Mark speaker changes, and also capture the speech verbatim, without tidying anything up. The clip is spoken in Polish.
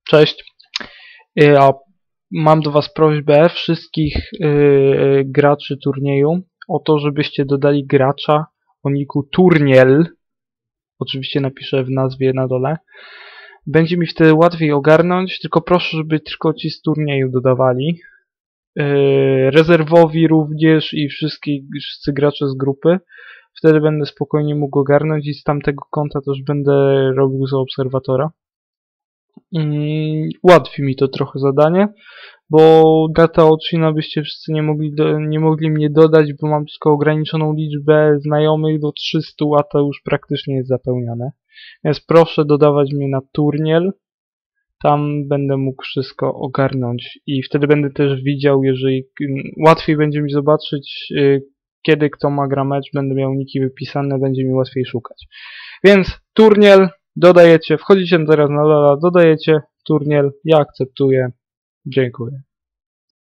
Speaker 1: Cześć. Y, A mam do Was prośbę wszystkich y, graczy turnieju o to, żebyście dodali gracza o niku Turniel. Oczywiście napiszę w nazwie na dole. Będzie mi wtedy łatwiej ogarnąć, tylko proszę, żeby tylko ci z turnieju dodawali. Y, rezerwowi również i wszystkich, wszyscy gracze z grupy. Wtedy będę spokojnie mógł ogarnąć i z tamtego konta też będę robił za obserwatora. Mm, ułatwi mi to trochę zadanie, bo data odcina byście wszyscy nie mogli, do, nie mogli mnie dodać, bo mam tylko ograniczoną liczbę znajomych do trzystu, a to już praktycznie jest zapełnione. Więc proszę dodawać mnie na turniel, tam będę mógł wszystko ogarnąć i wtedy będę też widział, jeżeli łatwiej będzie mi zobaczyć, kiedy kto ma gra mecz, będę miał niki wypisane, będzie mi łatwiej szukać. Więc turniel dodajecie, wchodzicie teraz na Lola, dodajecie turniel, ja akceptuję, dziękuję.